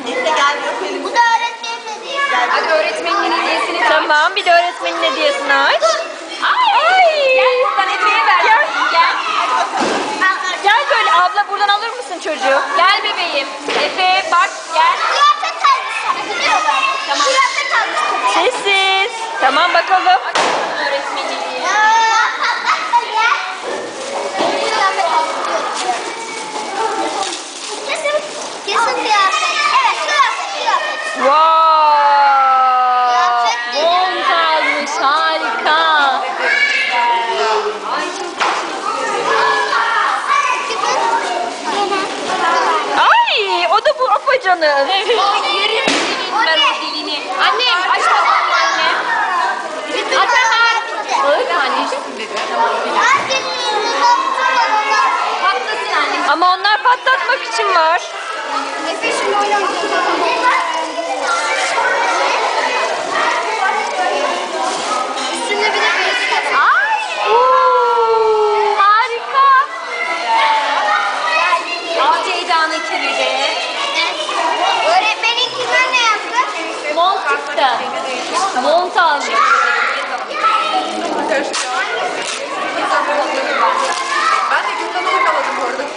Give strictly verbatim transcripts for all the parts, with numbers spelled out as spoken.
Neyse gel öpelim. Bu da öğretmenin hediyesi. Hadi öğretmenin hediyesini de aç. Tamam, bir de öğretmenin hediyesini aç. Ay. Ay. Gel buradan Efe'ye ver. Gel. Gel. Gel böyle abla, buradan alır mısın çocuğu? Gel bebeğim. Efe bak gel. Kıyafet almış. Biliyorlar. Tamam. Kıyafet almış. Sessiz. Tamam bakalım. Aç bakalım öğretmenin hediyesini. Kesin, kesin kıyafet. Evet, kıyafet, kıyafet. Wow. Kıyafet Mont almış, harika. Ay, o da bu afacanın. Ay yerim senin ben o dilini. Annem aç bakalım anne. Aç hemen. Öyle anneciğim. Herkesin elinde dolmuş var. Haklısın annem. Ama onlar patlatmak için var. Efe şimdi oynamayacak. Üstünde bir de bir Ay. Oo, harika. Al Ceyda'nınkini de. Öğretmeninkinden ne yaptı? Mont çıktı. Mont almış. Ben de Güldan'ı yakaladım bu arada.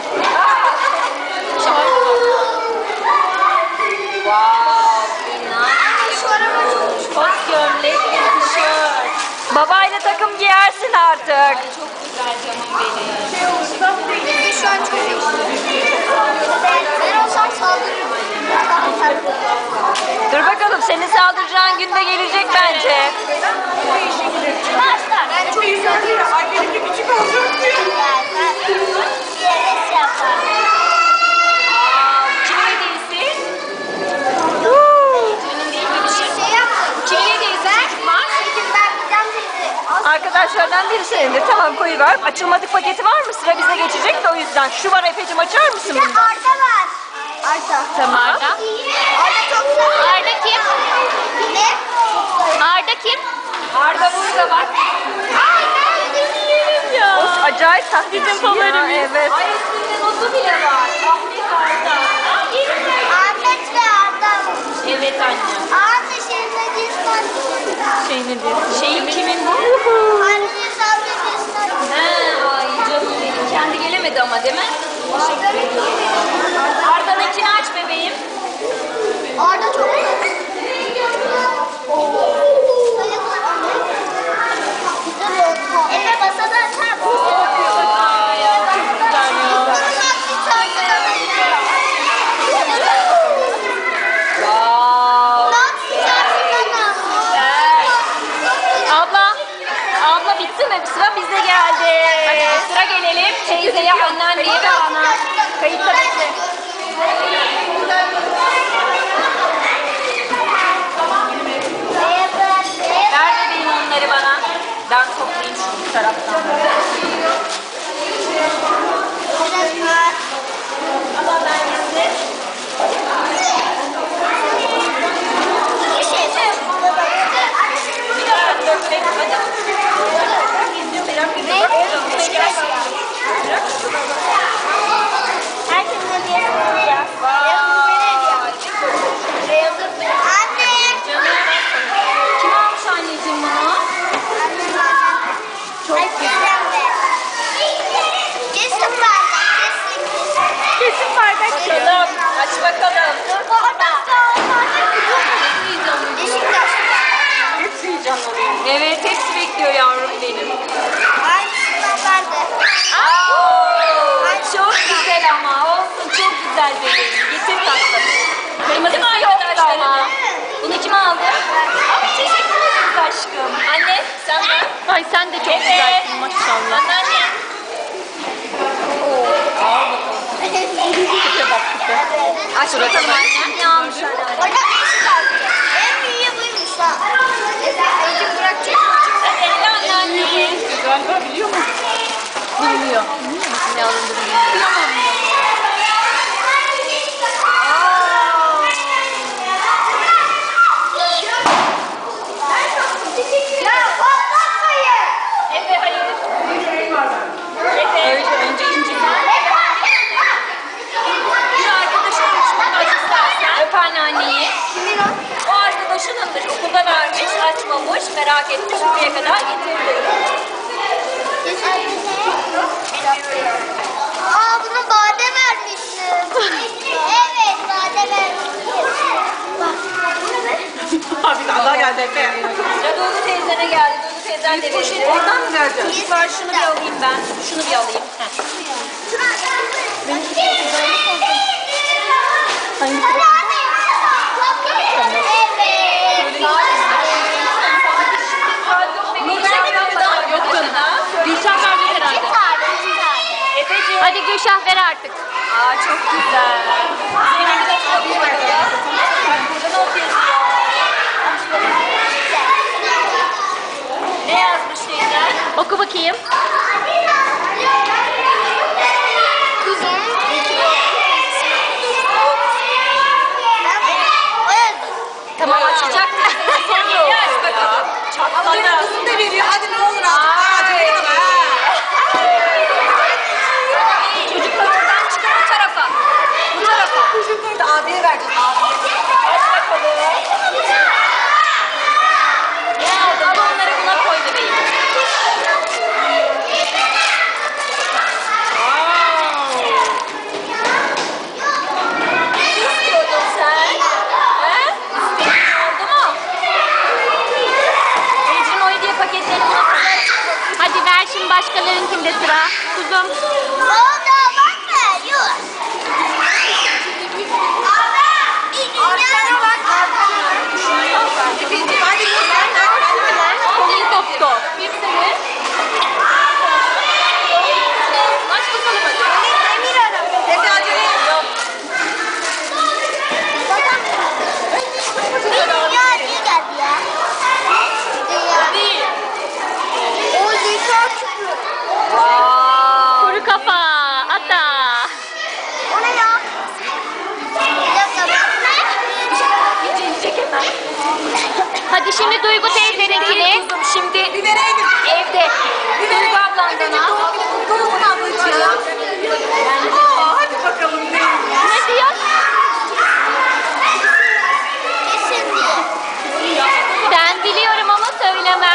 Kot gömlek, tişört. Babayla takım giyersin artık. Çok güzel canım benim. Efe şu an çok iyi. Ben olsam saldırırım. Dur bakalım, senin saldıracağın günde gelecek bence. Başlar. Ben çok güzel. Ay benimki küçük olsun. Kimin hediyesi? Huu. Kimin hediyesi çocuklar? Arkadaşlardan birisindir. Tamam, koyuver. Açılmadık paketi var mı? Sıra bize geçecek de o yüzden. Şu var Efe'cim, açar mısın bunu? Arda var. Arda. Tamam. Arda. Arda çok güzel. Arda kim? Ne? Arda kim? Arda burada bak. Ay ben de Ya. Of, acayip taklidin favorim. Evet. Ay üstünde notu bile var. Ahmet Arda. Aa, yerim ben. Ahmet ve Arda. Evet anne. Arda şeyinde cisman. Şey ne diyorsun? Şeyin kimin bu? Anne sağda cisman. He, ay canım benim. Kendi gelemedi ama değil mi? Arda'nınkini aç bebeğim. Arda çok güzel. Efe masada açar mısın? Ay ya çok güzel ya. Abla, abla bitti mi? Sıra bize geldi. Hadi sıra gelelim. Teyzeye, anneanneye ve bana. Kayıtta bekle. Ver bebeğim onları bana. Ben toplayayım şu taraftan. Allah ben gitsin. Bir dakika dur bekle. Herkesin hediyesini alacağız. Anne. Kim almış anneciğim bunu? Çok güzel. Kesin bardak. Kesin. Kesin bardak. Bakalım. Aç bakalım. Beşiktaşlı bardak. Hepsi heyecanlanıyor. Evet hepsi bekliyor yavrum benim. Aynısından vardı. Ay, çok güzel ama olsun çok güzel bebeğim. Getir tatlım. Kırmızısı yoktu ama. Bunu kim aldı? Aa, teşekkür ederiz aşkım. Anne sen de. Ay sen de çok güzelsin maşallah. Anneanne. Tipe bak tipe. Aç bakalım anne. Ne almış anne? Orada beşik aldı. En büyüğü buymuş ha. Önce bırakacak. Elle anneanneyi. Galiba biliyor musun? Bilmiyor. Ne alındı bilmiyor. Ya patlatmayın. Efe hayır. Efe. Önce, önce ince. Bir arkadaşa uçmak istersen. Öp anneanneyi. Kimin o? O arkadaşınındır. Okulda vermiş, açmamış, merak etmiş. Buraya kadar getirdi. Aa buna bade vermiştim. Evet bade vermiştim. Bak. Abi daha geldi Efe. Ya Duygu teyzene geldi. Duygu teyzen de verir. Oradan mı vereceğim? Çocuklar şunu bir alayım ben. Şunu bir alayım. Heh. Hangisi? Yok canım. Gülşah verecek herhalde. Efeciğim. Hadi Gülşah ver artık. Aa çok güzel. Zeynep'e de çok güzel. Bak burada ne okuyorsun? Ne yazmış teyzen? Oku bakayım. Tamam açacak mısın? Sonra oku. Aç bakalım. Allah'ın kızını da veriyor. Hadi ne olur artık. Daha acele edin ha. Çocuklar oradan çıkın bu tarafa. Bu tarafa. Çocukları da abiye vereceğiz. Abiye. Aç bakalım. Ne aldın? Al onları buna koy bebeğim. Ne istiyordun sen? He? İstediğin oldu mu? Ecrin o hediye paketlerini buna koy. Hadi ver şimdi başkalarınkinde sıra. Kuzum. Efe'ciğim hadi lütfen. Kolun koptu. Kimsiniz? Aç bakalım hadi. Efe acele et. Yok. Değil. Kuru kafa. Ata. İyice yiyecek hemen. Hadi şimdi Duygu teyzeninkini. Kuzum şimdi Bir vereydin. evde. Duygu ablandan al. Dolabını ablacığım. Aa, hadi bakalım. Ne diyor? Ben biliyorum ama söylemem.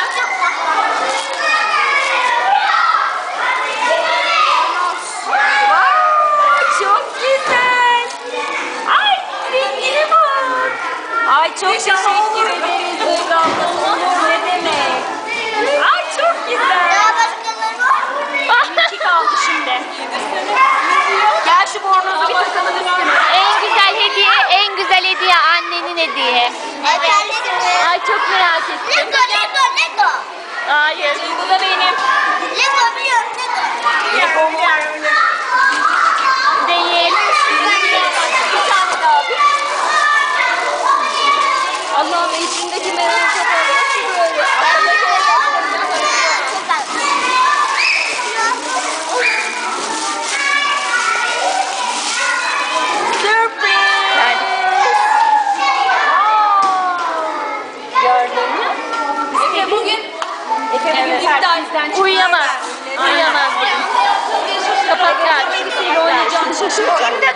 Çok güzel. Ay rengine bak. Ay çok teşekkür ederiz Duygu ablası. Olur ne demek. Ay çok güzel. İki kaldı şimdi. Gel şu bornozu bir takalım üstüne. En güzel hediye, en güzel hediye annenin hediye. Ay çok merak ettim. Hayır. Bu da benim. Değil. Bir tane daha bir. Allah'ım içindeki merak nasıl böyle? Sürpriz. Gördün mü? Efe bugün Efe bugün Evet. iptalden çıktı. Uyuyamaz. Uyuyamaz bugün. Kapat gel. Birisiyle oynayacağını şaşıracak.